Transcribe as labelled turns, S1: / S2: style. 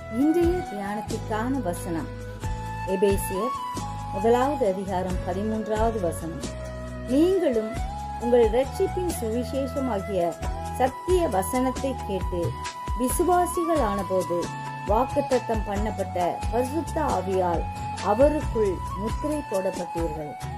S1: இன்றைய தியானத்திற்கான வசனம் எபேசியர் 1:13 நீங்களும் உங்கள் இரட்சிப்பின் சுவிசேஷமாகிய சத்திய வசனத்தை கேட்டு விசுவாசிகளான போது வாக்குத்தத்தம் பண்ணப்பட்ட பரிசுத்த ஆவியால் அவருக்குள் முத்திரை போடப்பட்டீர்கள்.